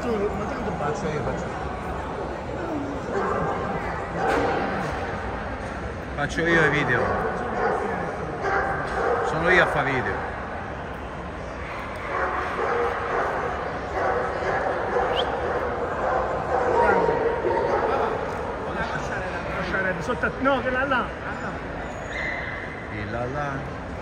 Faccio io. Faccio io i video. Sono io a fare video. No, quella là. E là là.